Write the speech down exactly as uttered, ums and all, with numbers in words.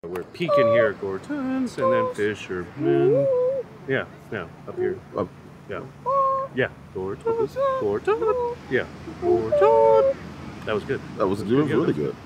We're peeking here at Gorton's and then Fisherman. Yeah, yeah, up here. Up, yeah. Yeah, Gorton. Gorton. Yeah, Gorton. That was good. That was, that was good. good. really good.